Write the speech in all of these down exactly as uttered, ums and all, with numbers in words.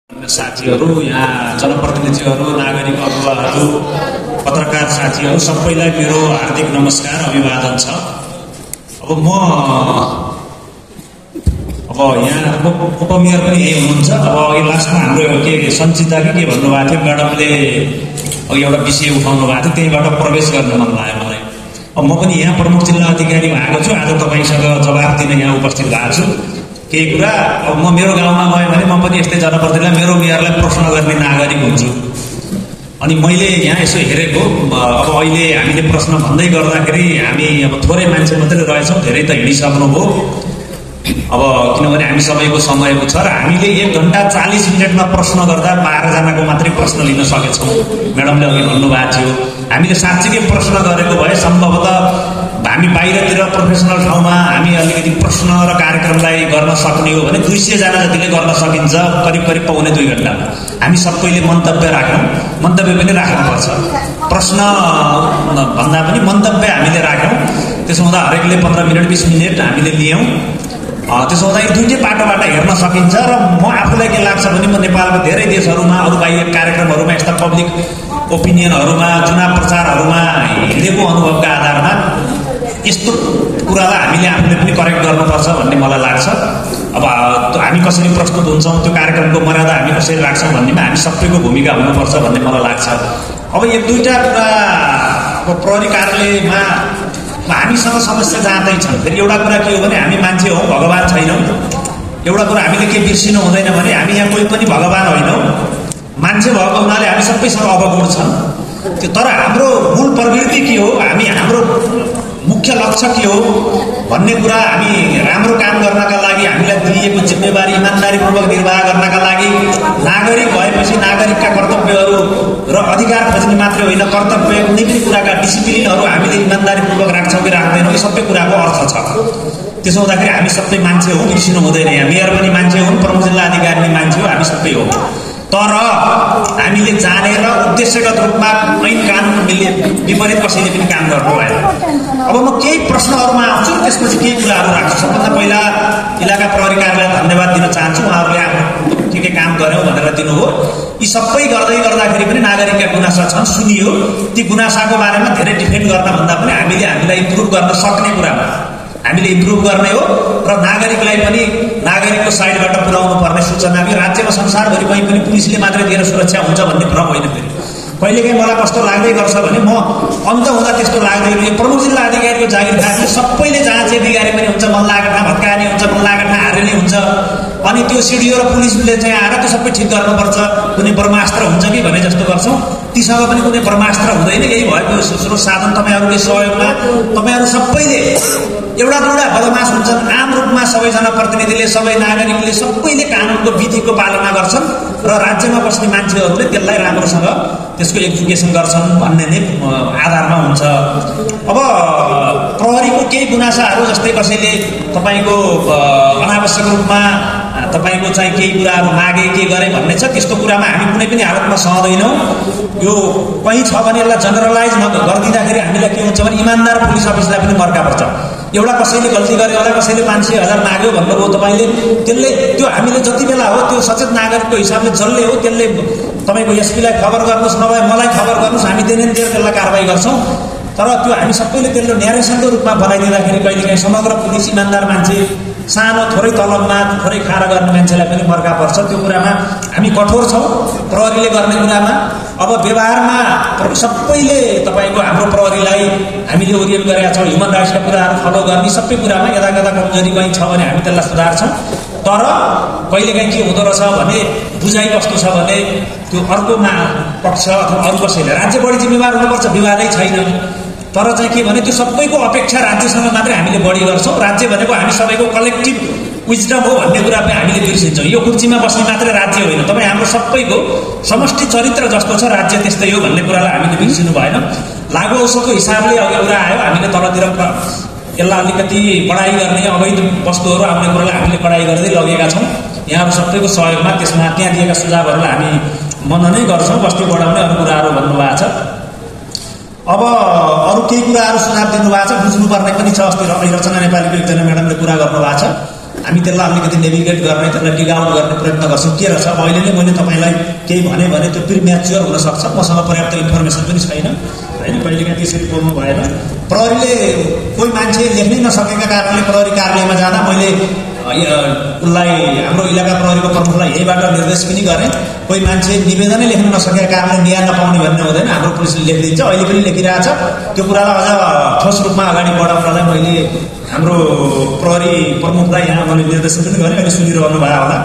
साथीहरू, यहाँ जनप्रतिनिधिहरू, नागरिक अगुवाहरू, पत्रकार साथीहरू सबैलाई मेरो हार्दिक नमस्कार अभिवादन छ। अब म अब यहाँ उपमेयर पनि यही हुनुहुन्छ। अब अघि लास्टमा हाम्रो के सञ्चिता कि के भन्नुभएको थियो, म्याडमले अघि एउटा विषय उठाउनु भएको थियो, त्यहीबाट प्रवेश गर्न मन लाग्यो मलाई। अब म पनि यहाँ प्रमुख जिल्ला अधिकारी भएको छु, आज तपाईँसँग जवाफ दिन यहाँ उपस्थित भएको छु। केही कुरा अब म मेरो गाउँमा गएँ भने म पनि यस्तै जनप्रतिनिधिलाई मेरो मेयरलाई प्रश्न गर्ने नागरिक हुन्छु। अनि मैले यहाँ यसो हेरेको, अब अहिले हामीले प्रश्न भन्दै गर्दाखेरि हामी अब थोरै मान्छे मात्रै रहेछौँ, धेरै त हिँडिसक्नुभयो। अब किनभने हामी सबैको समयको छ र हामीले एक घन्टा चालिस मिनटमा प्रश्न गर्दा बाह्रजनाको मात्रै प्रश्न लिन सकेछौँ। म्याडमले अघि भन्नुभएको थियो, हामीले साँच्चीकै प्रश्न गरेको भए सम्भवतः हामी बाहिरतिर प्रोफेसनल ठाउँमा हामी अलिकति प्रश्न र कार्यक्रमलाई गर्न सक्ने हो भने दुई सयजना जतिले गर्न सकिन्छ, करिब करिब पाउने दुई घन्टामा। हामी सबैले मन्तव्य राख्यौँ, मन्तव्य पनि राख्नुपर्छ, प्रश्न भन्दा पनि मन्तव्य हामीले राख्यौँ। त्यसो हुँदा हरेकले पन्ध्र मिनट बिस मिनट हामीले लियौँ। त्यसो हुँदा दुईटै पाटोबाट हेर्न सकिन्छ। र म आफूलाई के लाग्छ भने म नेपालको धेरै देशहरूमा अरू बाहिर कार्यक्रमहरूमा यस्ता पब्लिक ओपिनियनहरूमा चुनाव प्रचारहरूमा हिँडेको अनुभवका आधारमा यस्तो कुरालाई हामीले आफूले पनि करेक्ट गर्नुपर्छ भन्ने मलाई लाग्छ। अब हामी कसरी प्रस्तुत हुन्छौँ, त्यो कार्यक्रमको मर्यादा हामी कसरी राख्छौँ भन्नेमा हामी सबैको भूमिका हुनुपर्छ भन्ने मलाई लाग्छ। अब एक दुईवटा कुरा अब प्रहरी कार्यालयमा हामीसँग समस्या जाँदैछन्। फेरि एउटा कुरा के हो भने हामी मान्छे हौँ, भगवान छैनौँ। एउटा कुरा हामीले के बिर्सिनु हुँदैन भने हामी यहाँ कोही पनि भगवान होइनौँ, मान्छे भएको हुनाले हामी सबैसँग अवगुण छन्। त्यो तर हाम्रो मूल प्रवृत्ति के हो, हामी हाम्रो मुख्य लक्ष्य के हो भन्ने कुरा हामी राम्रो काम गर्नका लागि हामीलाई दिइएको जिम्मेवारी इमान्दारीपूर्वक निर्वाह गर्नका लागि नागरिक भएपछि नागरिकका कर्तव्यहरू र अधिकार खोज्ने मात्रै होइन, कर्तव्य कुनै पनि कुराका डिसिप्लिनहरू हामीले इमान्दारीपूर्वक राख्छौँ कि राख्दैनौँ, यो सबै कुराको अर्थ छ। त्यसो हुँदाखेरि हामी सबै मान्छे हौँ, बिर्सिनु हुँदैन। यहाँ मेयर पनि मान्छे हुन्, प्रमुख जिल्ला अधिकारी पनि मान्छे हो, हामी सबै हौँ। तर हामीले जानेर उद्देश्यगत रूपमा ऐन कानुन विपरीत कसैले पनि काम गर्नु भएन। अब म केही प्रश्नहरूमा आउँछु, त्यसपछि केही कुराहरू राख्छु। सबभन्दा पहिला इलाका प्रहरी कार्यालयलाई धन्यवाद दिन चाहन्छु, उहाँहरूले आफ्नो के के काम गर्यौँ भनेर दिनुभयो। यी सबै गर्दै गर्दाखेरि पनि नागरिकका गुनासा छन्, सुनियो। ती गुनासाको बारेमा धेरै डिफेन्ड गर्न भन्दा पनि हामीले हामीलाई इम्प्रुभ गर्न सक्ने कुरामा हामीले इम्प्रुभ गर्ने हो र नागरिकलाई पनि नागरिकको साइडबाट पुर्याउनु पर्ने सूचना। कि राज्यमा संसारभरि कहीँ पनि पुलिसले मात्रै दिएर सुरक्षा हुन्छ भन्ने भ्रम होइन। फेरि कहिलेकाहीँ मलाई कस्तो लाग्दै गर्छ भने म अन्त हुँदा त्यस्तो लाग्दैन। यो प्रमुख जिल्ला अधिकारीको जागिर खाने सबैले जाँचे बिगारे पनि हुन्छ, मल्लागढा भत्काने हुन्छ, मल्लागढा हार्ने हुन्छ। अनि त्यो सिडिओ र पुलिसले चाहिँ आएर त्यो सबै ठिक गर्नुपर्छ, कुनै ब्रह्मास्त्र हुन्छ कि भने जस्तो गर्छौँ। तीसँग पनि कुनै ब्रह्मास्त्र हुँदैन। यही भएको स्रोत साधन तपाईँहरूले सहयोगमा तपाईँहरू सबैले एउटा दुईवटा बदमास हुन्छन्, आम रूपमा सबैजना प्रतिनिधिले सबै नागरिकले सबैले कानुनको विधिको पालना गर्छन् र राज्यमा बस्ने मान्छेहरूले त्यसलाई राम्रोसँग त्यसको एजुकेसन गर्छन् भन्ने नै आधारमा हुन्छ। अब प्रहरीको केही गुनासाहरू जस्तै कसैले तपाईँको अनावश्यक रूपमा तपाईँको चाहिँ केही कुराहरू मागे के गरे भन्ने छ, त्यस्तो कुरामा हामी कुनै पनि हालतमा सहँदैनौँ। यो कहीँ छ भने यसलाई जनरलाइज गरिदिँदाखेरि हामीलाई के हुन्छ भने इमान्दार पुलिस अफिसलाई पनि मर्का पर्छ। एउटा कसैले गल्ती गर्यो होला, कसैले पाँच सय हजार माग्यो भन्नुभयो तपाईँले, त्यसले त्यो हामीले जति बेला हो त्यो सचेत नागरिकको हिसाबले जसले हो त्यसले तपाईँको एसपीलाई खबर गर्नुहोस्, नभए मलाई खबर गर्नुहोस्, हामी देन देर त्यसलाई कारवाही गर्छौँ। तर त्यो हामी सबैले त्यसले न्यारेसनको रूपमा बनाइदिँदाखेरि कहिलेकाहीँ समग्र पुलिस इमान्दार मान्छे, सानो थोरै तलबमा थोरै खाएर गर्ने मान्छेलाई पनि मर्का पर्छ। त्यो कुरामा हामी कठोर छौँ प्रहरीले गर्ने कुरामा। अब व्यवहारमा सबैले तपाईँको हाम्रो प्रहरीलाई हामीले ओरिएन्ट गरेका छौँ, ह्युमन राइट्सका कुराहरू फलो गर्ने सबै कुरामा। यता कता कमजोरी कहीँ छ भने हामी त्यसलाई सुधार्छौँ। तर कहिलेकाहीँ के हुँदो रहेछ भने बुझाइ कस्तो छ भने त्यो अर्कोमा पक्ष अथवा अरू कसैले राज्य बढी जिम्मेवार हुनुपर्छ, विवादै छैन। तर चाहिँ के भने त्यो सबैको अपेक्षा राज्यसँग मात्रै हामीले बढी गर्छौँ। राज्य भनेको हामी सबैको कलेक्टिभ विजडम हो भन्ने कुरा पनि हामीले बिर्सिन्छौँ। यो कुर्सीमा बस्ने मात्रै राज्य होइन, तपाईँ हाम्रो सबैको समष्टि चरित्र जस्तो छ राज्य त्यस्तै हो भन्ने कुरालाई हामीले बिर्सिनु भएन। लागु औषधको हिसाबले अघि कुरा आयो, हामीले तलतिर यसलाई अलिकति बढाइ गर्ने अवैध वस्तुहरू आउने कुरालाई हामीले बढाइ गर्दै लगेका छौँ। यहाँहरू सबैको सहयोगमा त्यसमा त्यहाँ दिएका सुझावहरूलाई हामी मननै गर्छौँ। बस्ती बढाउने अरू कुराहरू भन्नुभएको छ। अब अरू केही कुराहरू सुझाव दिनुभएको छ, बुझ्नुपर्ने पनि छ। अस्ति रचना नेपालीको एकजना म्याडमले कुरा गर्नुभएको छ, हामी त्यसलाई अलिकति नेभिगेट गर्ने त्यसलाई डिग आउट गर्ने प्रयत्न गर्छौँ के रहेछ। अब अहिले नै मैले तपाईँलाई केही भने भने त्यो प्रिम्याच्योर हुनसक्छ, मसँग पर्याप्त इन्फर्मेसन पनि छैन होइन, कहिलेकाहीँ त्यसरी बोल्नु भएन। प्रहरीले कोही मान्छे लेख्नै नसकेका कारणले प्रहरी कार्यालयमा जाँदा मैले उसलाई हाम्रो इलाका प्रहरीको प्रमुखलाई यहीबाट निर्देश पनि गरेँ, कोही मान्छे निवेदनै लेख्न नसकेका कारणले न्याय नपाउने भन्ने हुँदैन, हाम्रो पुलिसले लेखिदिन्छ, अहिले पनि लेखिरहेछ। त्यो कुरालाई अझ ठोस रूपमा अगाडि बढाउनलाई मैले हाम्रो प्रहरी प्रमुखलाई यहाँ मैले निर्देशन पनि गरेँ, अहिले सुनिरहनु भयो होला।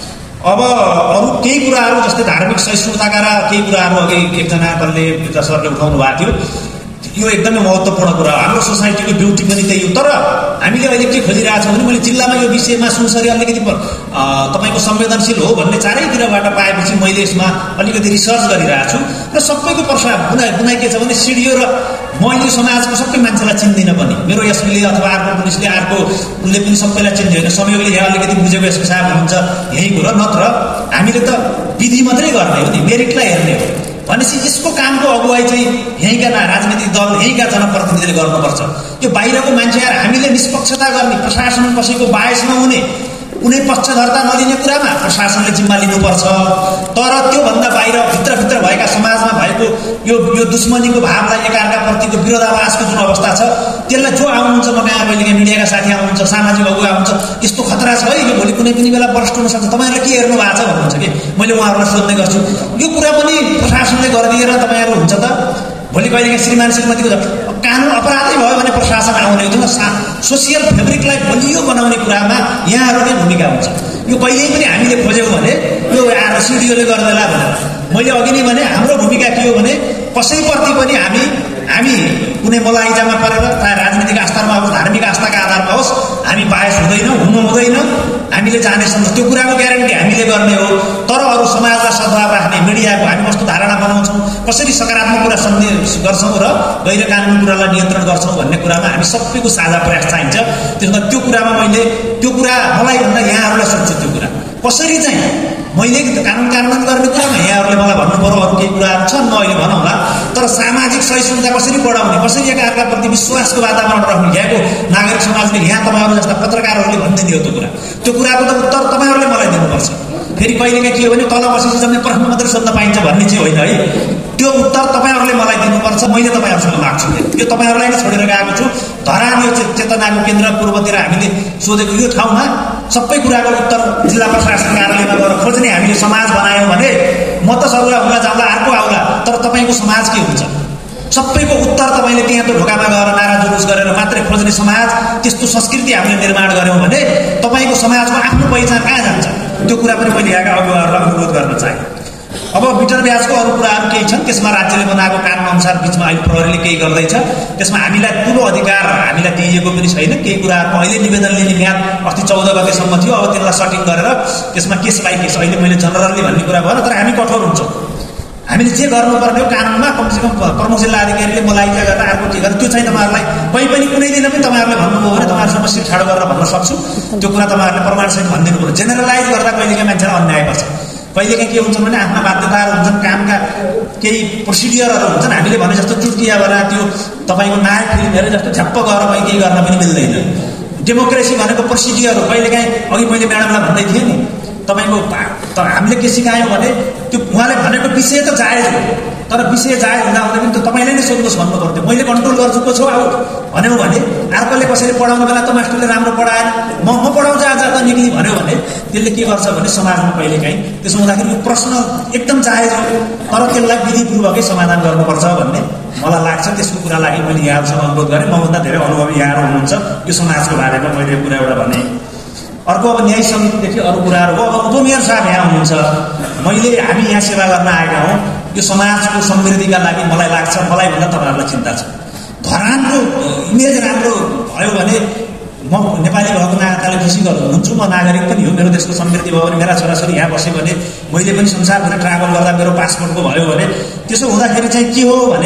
अब अरू केही कुराहरू जस्तै धार्मिक सहिष्णुताका र केही कुराहरू अघि एकजना कसले मित्र सरले उठाउनु भएको थियो, यो एकदमै महत्त्वपूर्ण कुरा हो। हाम्रो सोसाइटीको ब्युटी पनि त्यही हो। तर हामीले अहिले के खोजिरहेछौँ भने मैले जिल्लामा यो विषयमा सुनसरी अलिकति तपाईँको संवेदनशील हो भन्ने चारैतिरबाट पाएपछि मैले यसमा अलिकति रिसर्च गरिरहेको छु र सबैको प्रश्न बुनाइ बुनाइ के छ भने सिडिओ र मैले समाजको सबै मान्छेलाई चिन्दिनँ पनि, मेरो एसपीले अथवा अर्को पुलिसले अर्को उसले पनि सबैलाई चिन्दैन, संयोगले यहाँ अलिकति बुझेको एसपी साहब हुनुहुन्छ यही कुरो, नत्र हामीले त विधि मात्रै गर्ने हो नि, मेरिटलाई हेर्ने हो भनेपछि यसको कामको अगुवाई चाहिँ यहीँका राजनीतिक दल यहीँका जनप्रतिनिधिले गर्नुपर्छ। यो बाहिरको मान्छेहरू हामीले निष्पक्षता गर्ने, प्रशासन कसैको बायस नहुने, कुनै पक्षधरता नलिने कुरामा प्रशासनले जिम्मा लिनुपर्छ। तर त्योभन्दा बाहिर भित्रभित्र भएका समाजमा भएको यो यो दुश्मनीको भावलाई एकअर्काप्रतिको विरोधाभासको जुन अवस्था छ त्यसलाई जो आउनुहुन्छ, म कहाँ कहिलेकाहीँ मिडियाका साथी आउनुहुन्छ, सामाजिक अगुवा आउनुहुन्छ, यस्तो खतरा छ है, यो भोलि कुनै पनि बेला प्रष्ट हुनसक्छ, तपाईँहरूले के हेर्नु भएको छ भन्नुहुन्छ कि मैले उहाँहरूलाई सोध्ने गर्छु। यो कुरा पनि प्रशासनले गरिदिएर तपाईँहरू हुन्छ त भोलि कहिलेकाहीँ श्रीमान श्रीमतीको कानुन अपराधै भयो भने प्रशासन आउने हुँदैन। सोसियल फेब्रिकलाई बलियो बनाउने कुरामा यहाँहरूकै भूमिका हुन्छ। यो कहिल्यै पनि हामीले खोज्यौँ भने यो आएर सिडिओले गर्दैला भनेर मैले अघि नै भने हाम्रो भूमिका के हो भने कसैप्रति पनि हामी हामी कुनै मलाइजामा परेर चाहे राजनीतिक आस्थामा होस्, धार्मिक आस्थाका आधारमा होस्, हामी बायस हुँदैनौँ, हुनु हुँदैन, हामीले जानेछौँ त्यो कुराको ग्यारेन्टी हामीले गर्ने हो। तर अरू समाजलाई सद्भाव राख्ने मिडियाको हामी कस्तो धारणा बनाउँछौँ, कसरी सकारात्मक कुरा सन्देश गर्छौँ र गैर कानुनी कुरालाई नियन्त्रण गर्छौँ भन्ने कुरामा हामी सबैको साझा प्रयास चाहिन्छ। त्यसमा त्यो कुरामा मैले त्यो कुरा मलाई भन्दा यहाँहरूलाई सोध्छु, त्यो कुरा कसरी चाहिँ मैले कानुन कानुन गर्ने कुरामा यहाँहरूले मलाई भन्नु पर्यो, अरू केही कुराहरू छन् म अहिले भनौँला, तर सामाजिक सहिष्णुता कसरी बढाउने, कसरी एकअर्काप्रति विश्वासको वातावरण राख्ने, यहाँको नागरिक समाजले यहाँ तपाईँहरू जस्ता पत्रकारहरूले भनिदिने हो त्यो कुरा, त्यो कुराको त उत्तर तपाईँहरूले मलाई दिनुपर्छ। फेरि कहिलेकाहीँ के हो भने तल बसेपछि जम्मै प्रश्न मात्रै सोध्न पाइन्छ भन्ने चाहिँ होइन है, त्यो उत्तर तपाईँहरूले मलाई दिनुपर्छ, मैले तपाईँहरूसँग माग्छु। यो तपाईँहरूलाई नै छोडेर गएको छु। धरान यो चेतनाको केन्द्र पूर्वतिर हामीले सोधेको यो ठाउँमा सबै कुराको उत्तर जिल्ला प्रशासन कार्यालयमा गएर खोज्ने हामीले समाज बनायौँ भने म त सरुवा हुँला जाउँला अर्को आउला, तर तपाईँको समाज के हुन्छ सबैको उत्तर तपाईँले त्यहाँ त ढोकामा गएर नारा जुलुस गरेर मात्रै खोज्ने समाज, त्यस्तो संस्कृति हामीले निर्माण गऱ्यौँ भने तपाईँको समाजको आफ्नो पहिचान कहाँ जान्छ, त्यो कुरा पनि मैले यहाँका अगुवाहरूलाई अनुरोध गर्न चाहेँ। अब मिटर ब्याजको अरू कुराहरू केही छन्, त्यसमा राज्यले बनाएको कानुन अनुसार बिचमा अहिले प्रहरीले केही गर्दैछ, त्यसमा हामीलाई ठुलो अधिकार हामीलाई दिइएको पनि छैन। केही कुराहरूको अहिले निवेदन लिने म्याद अस्ति चौध गतेसम्म थियो, अब त्यसलाई सटिङ गरेर त्यसमा केस बाई केस अहिले मैले जनरली भन्ने कुरा भएन, तर हामी कठोर हुन्छौँ। हामीले जे गर्नुपर्ने हो कानुनमा कमसेकम प्रमुख जिल्ला अधिकारीले मलाई के गर्दा अर्को के गर्दा त्यो चाहिँ तपाईँहरूलाई कहीँ पनि कुनै दिन पनि तपाईँहरूले भन्नुभयो भने तपाईँहरूसँग सिट ठाडो गरेर भन्न सक्छु, त्यो कुरा तपाईँहरूले प्रमाणसहित भनिदिनु पर्यो। जेनरलाइज गर्दा कहिलेकाहीँ मान्छेलाई अन्याय गर्छ, कहिलेकाहीँ के हुन्छ भने आफ्ना बाध्यताहरू हुन्छन्, कामका केही प्रोसिडियरहरू हुन्छन्, हामीले भने जस्तो चुट्किया बना त्यो तपाईँको नायक फिल्म हेरे जस्तो झ्याप्प गएर कहीँ केही गर्न पनि मिल्दैन। डेमोक्रेसी भनेको प्रोसिडियर हो। कहिलेकाहीँ अघि मैले म्याडमलाई भन्दै थिएँ नि, तपाईँको त हामीले के सिकायौँ भने त्यो उहाँले भनेको विषय त जायज हो, तर विषय जायज हुँदा हुँदा पनि त तपाईँले नै सोध्नुहोस् भन्नु पर्थ्यो। मैले कन्ट्रोल गर्छु को छौ आउट भन्यो भने अर्कोले कसैले पढाउने बेला त मास्टरले राम्रो पढाएन, म म पढाउँछु आज त निक्ली भन्यो भने त्यसले के गर्छ भने समाजमा कहिलेकाहीँ त्यसो हुँदाखेरि यो प्रश्न एकदम जायज हो, तर त्यसलाई विधिपूर्वकै समाधान गर्नुपर्छ भन्ने मलाई लाग्छ। त्यसको कुरा लागि मैले यहाँहरूसँग अनुरोध गरेँ। मभन्दा धेरै अनुभवी यहाँहरू हुनुहुन्छ यो समाजको बारेमा, मैले यो कुरा एउटा भने। अर्को अब न्याय समितिदेखि अरू कुराहरू हो। अब उपमेयर साहब यहाँ हुनुहुन्छ, मैले हामी यहाँ सेवा गर्न आएका हौँ, यो समाजको समृद्धिका लागि मलाई लाग्छ, मलाई भन्दा तपाईँहरूलाई चिन्ता छ। धरानको इमेज राम्रो भयो भने म नेपाली भएको नाताले खुसी गर्नुहुन्छ, म नागरिक पनि हो, मेरो देशको समृद्धि भयो भने मेरा छोराछोरी यहाँ बस्यो भने मैले पनि संसारभरि ट्राभल गर्दा मेरो पासपोर्टको भयो भने त्यसो हुँदाखेरि चाहिँ के हो भने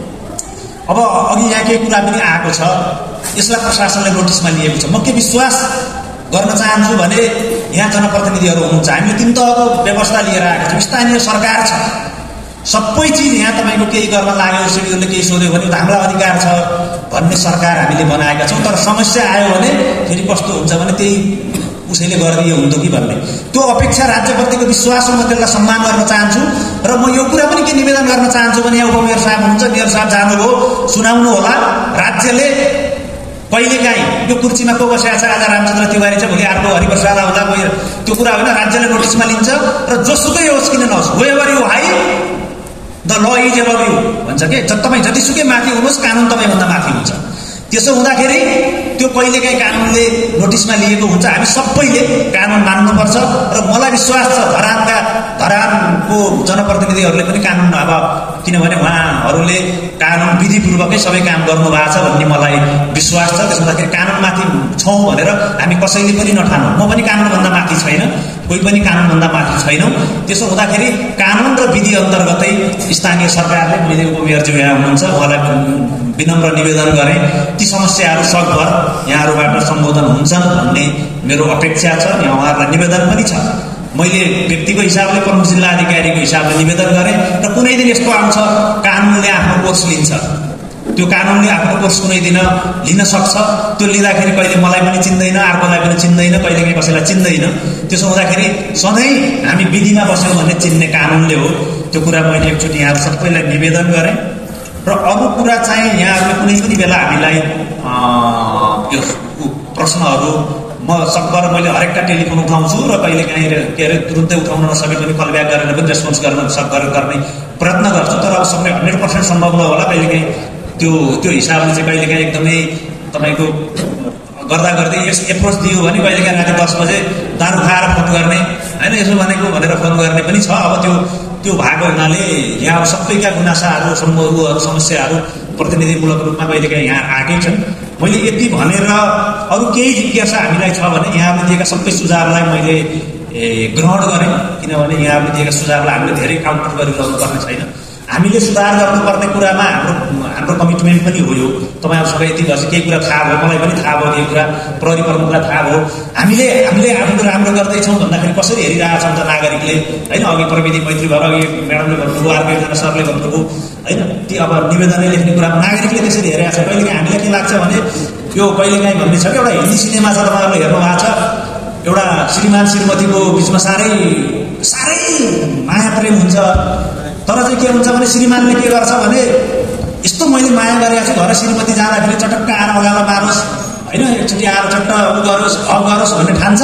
अब अघि यहाँ केही कुरा पनि आएको छ, यसलाई प्रशासनले नोटिसमा लिएको छ। म के विश्वास गर्न चाहन्छु भने यहाँ जनप्रतिनिधिहरू हुनुहुन्छ, हामीले तिन तहको व्यवस्था लिएर आएका छौँ, स्थानीय सरकार छ, सबै चिज यहाँ तपाईँको केही गर्न लाग्यो सिडिओले केही सोध्यो भने हामीलाई अधिकार छ भन्ने सरकार हामीले बनाएका छौँ। तर समस्या आयो भने फेरि कस्तो हुन्छ भने त्यही उसैले गरिदियो हुन्थ्यो कि भन्ने त्यो अपेक्षा राज्यप्रतिको विश्वास म त्यसलाई सम्मान गर्न चाहन्छु। र म यो कुरा पनि के निवेदन गर्न चाहन्छु भने यहाँ उपमेयर साहब हुनुहुन्छ, मेयर साहब जानुभयो, सुनाउनु होला। राज्यले कहिलेकाहीँ यो कुर्सीमा को बसेको छ, आज रामचन्द्र तिवारी छ, भोलि अर्को हरिप्रसाद आउँदा त्यो कुरा होइन, राज्यले नोटिसमा लिन्छ र जोसुकै होस् किन नहोस्, where you high the law is above you भन्छ के, तपाईँ जतिसुकै माथि हुनुहोस् कानुन तपाईँभन्दा माथि हुन्छ। त्यसो हुँदाखेरि त्यो कहिलेकाहीँ कानुनले नोटिसमा लिएको हुन्छ। हामी सबैले कानुन मान्नुपर्छ र मलाई विश्वास छ धरानका धरानको जनप्रतिनिधिहरूले पनि कानुन, अब किनभने उहाँहरूले कानुन विधिपूर्वकै सबै काम गर्नुभएको छ भन्ने मलाई विश्वास छ। त्यसो हुँदाखेरि कानुनमाथि छौँ भनेर हामी कसैले पनि नठानौँ। म पनि कानुनभन्दा माथि छैन, कोही पनि कानुनभन्दा माथि छैनौँ। त्यसो हुँदाखेरि कानुन र विधि अन्तर्गतै स्थानीय सरकारले, मैले उपमेयरज्यू यहाँ हुनुहुन्छ, उहाँलाई विनम्र निवेदन गरेँ ती समस्याहरू सकभर यहाँहरूबाट सम्बोधन हुन्छन् भन्ने मेरो अपेक्षा छ। यहाँ उहाँहरूलाई निवेदन पनि छ। मैले व्यक्तिको हिसाबले प्रमुख जिल्ला अधिकारीको हिसाबले निवेदन गरेँ र कुनै दिन यस्तो आउँछ कानुनले आफ्नो कोर्स लिन्छ, त्यो कानुनले आफ्नो कोर्स कुनै दिन लिन सक्छ। त्यो लिँदाखेरि कहिले मलाई पनि चिन्दैन, अर्कोलाई पनि चिन्दैन, कहिले काहीँ कसैलाई चिन्दैन। त्यसो हुँदाखेरि सधैँ हामी विधिमा बस्यौँ भने चिन्ने कानुनले हो। त्यो कुरा मैले एकचोटि यहाँहरू सबैलाई निवेदन गरेँ। र अरू कुरा चाहिँ यहाँहरूले कुनै पनि बेला हामीलाई यो प्रश्नहरू, म सकभर मैले हरेकका टेलिफोन उठाउँछु र कहिले काहीँ के अरे तुरुन्तै उठाउन नसके पनि कल ब्याक गरेर पनि रेस्पोन्स गर्न सकभर गर्ने प्रयत्न गर्छु। तर अब सबै हन्ड्रेड पर्सेन्ट सम्भव नहोला। कहिले काहीँ त्यो त्यो हिसाबले चाहिँ कहिले काहीँ एकदमै तपाईँको गर्दा गर्दै यस एप्रोच दियो भने कहिले काहीँ राति दस बजे दारू खाएर फोन गर्ने होइन, यसो भनेको भनेर फोन गर्ने पनि छ। अब त्यो त्यो भएको हुनाले यहाँ सबैका गुनासाहरू, सम्भवहरू, समस्याहरू प्रतिनिधिमूलक रूपमा कहिले काहीँ यहाँ आएकै छन्। मैले यति भनेर अरू केही जिज्ञासा हामीलाई छ भने यहाँहरूले दिएका सबै सुझावलाई मैले ग्रहण गरेँ, किनभने यहाँहरूले दिएका सुझावलाई हामीले धेरै काउन्टर गरिरहनु पर्ने छैन। हामीले सुधार गर्नुपर्ने कुरामा हाम्रो हाम्रो कमिटमेन्ट पनि हो। यो तपाईँहरूसँग यति वर्ष केही कुरा थाहा भयो, मलाई पनि थाहा भयो, केही कुरा प्रहरी प्रमुखलाई थाहा भयो। हामीले हामीले आफ्नो राम्रो गर्दैछौँ भन्दाखेरि कसरी हेरिरहेका छौँ त नागरिकले होइन। अघि प्रविधि मैत्री भएर अघि म्याडमले भन्नुभयो, अर्को एकजना सरले भन्नुभयो होइन, ती अब निवेदनले लेख्ने कुरामा नागरिकले त्यसरी हेरेका छ। कहिलेकाहीँ हामीलाई के लाग्छ भने यो कहिलेकाहीँ भन्ने छ कि एउटा हिन्दी सिनेमा छ, तपाईँहरूले हेर्नु भएको छ, एउटा श्रीमान श्रीमतीको बिचमा साह्रै साह्रै माया प्रेम हुन्छ। तर चाहिँ के हुन्छ भने श्रीमानले के गर्छ भने यस्तो मैले माया गरेको छु, घर श्रीमती जाँदाखेरि चटक्क आएर अगालो मारोस् होइन, एकचोटि आएर चट्ट उ गरोस् अफ गरोस् भन्ने ठान्छ।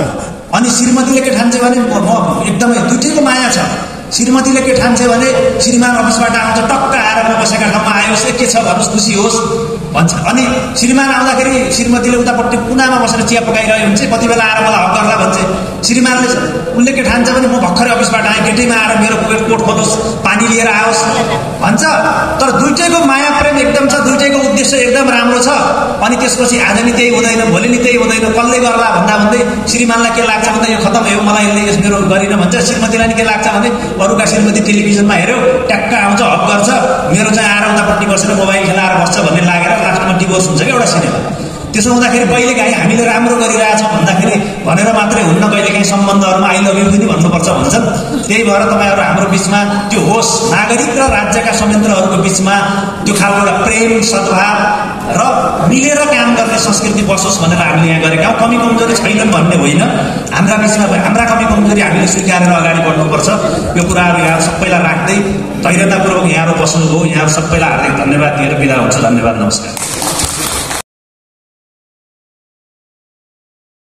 अनि श्रीमतीले के ठान्छ भने म एकदमै दुइटैको माया छ। श्रीमतीले के ठान्छ भने श्रीमान अफिसबाट आउँछ, टक्क आएर म बसेका ठाउँमा आयोस्, के छ भन्नुहोस्, खुसी होस् भन्छ। अनि श्रीमान आउँदाखेरि श्रीमतीले उतापट्टि कुनामा बसेर चिया पकाइरहेको हुन्छ, कति बेला आएर मलाई हक गर्दा भन्छ। श्रीमानले उनले के ठान्छ भने म भर्खरै अफिसबाट आएँ, गेटैमा आएर मेरो कोट खोलोस्, पानी लिएर आओस् भन्छ। तर दुइटैको माया प्रेम एकदम छ, दुइटैको उद्देश्य एकदम राम्रो छ। अनि त्यसपछि आज नि त्यही हुँदैन, भोलि नि त्यही हुँदैन, कसले गर्ला भन्दा भन्दै श्रीमानलाई के लाग्छ भन्दा यो खतम भयो, मलाई यसले यस मेरो गरिन भन्छ। श्रीमतीलाई नि के लाग्छ भने अरूका श्रीमती टेलिभिजनमा हेऱ्यो, ट्याक्क आउँछ, हक गर्छ, मेरो चाहिँ आएर उतापट्टि बसेर मोबाइल खेलाएर बस्छ भन्ने लागेर लास्टमा डिभोर्स हुन्छ क्या एउटा सिनेमा। त्यसो हुँदाखेरि कहिलेकाहीँ हामीले राम्रो गरिरहेछौँ भन्दाखेरि भनेर मात्रै हुन्न, कहिलेकाहीँ सम्बन्धहरूमा आई लभ यू पनि भन्नुपर्छ भन्छन्। त्यही भएर तपाईँहरू हाम्रो बिचमा त्यो होस्, नागरिक र राज्यका संयन्त्रहरूको बिचमा त्यो खालको एउटा प्रेम, सद्भाव र मिलेर काम गर्ने संस्कृति बसोस् भनेर हामीले यहाँ गरेका हौँ। कमी कमजोरी छैनन् भन्ने होइन, हाम्रा बिचमा हाम्रा कमी कमजोरी हामीले स्वीकारेर अगाडि बढ्नुपर्छ। यो कुराहरू यहाँहरू सबैलाई राख्दै धैर्यतापूर्वक यहाँहरू बस्नुभयो। यहाँहरू सबैलाई हार्दिक धन्यवाद दिएर बिदा हुन्छ। धन्यवाद, नमस्कार।